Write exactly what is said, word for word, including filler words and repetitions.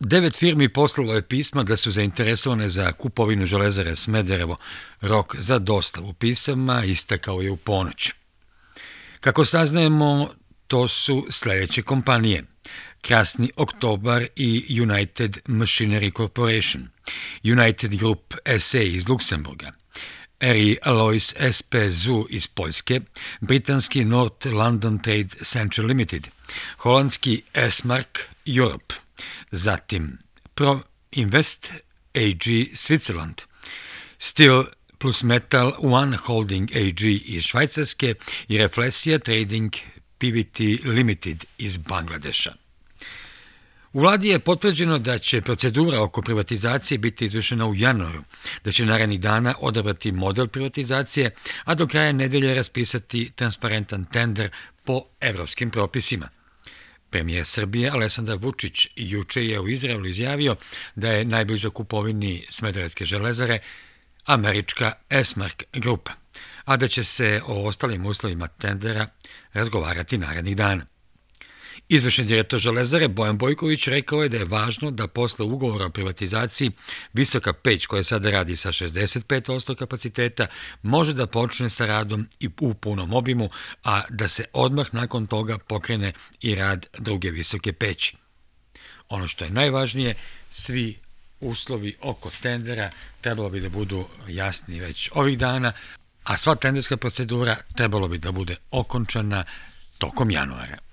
Devet firmi poslalo je pisma da su zainteresovane za kupovinu Železare Smederevo. Rok za dostavu pisama istekao je u ponoć. Kako saznajemo, to su sljedeće kompanije: Krasni Oktobar i United Machinery Corporation, United Group S A iz Luksemburga, Eri Alois S P Z U iz Poljske, britanski North London Trade Centre Limited, holandski S-Mark Europe, zatim Pro Invest A G Switzerland, Steel plus Metal One Holding A G iz Švajcarske i Reflexia Trading P V T Limited iz Bangladeša. U vladi je potvrđeno da će procedura oko privatizacije biti izvršena u januaru, da će narednih dana odabrati model privatizacije, a do kraja nedelje raspisati transparentan tender po evropskim propisima. Premijer Srbije Aleksandar Vučić juče je u Izraelu izjavio da je najbliža kupovini Smederevske železare američka S-Mark grupa, a da će se o ostalim uslovima tendera razgovarati narednih dana. Izvršni direktor Železare Bojan Bojković rekao je da je važno da posle ugovora o privatizaciji Visoka Peć, koja sada radi sa šezdeset pet posto kapaciteta, može da počne sa radom i u punom obimu, a da se odmah nakon toga pokrene i rad druge Visoke Peći. Ono što je najvažnije, svi uslovi oko tendera trebalo bi da budu jasni već ovih dana, a sva tenderska procedura trebalo bi da bude okončana tokom januara.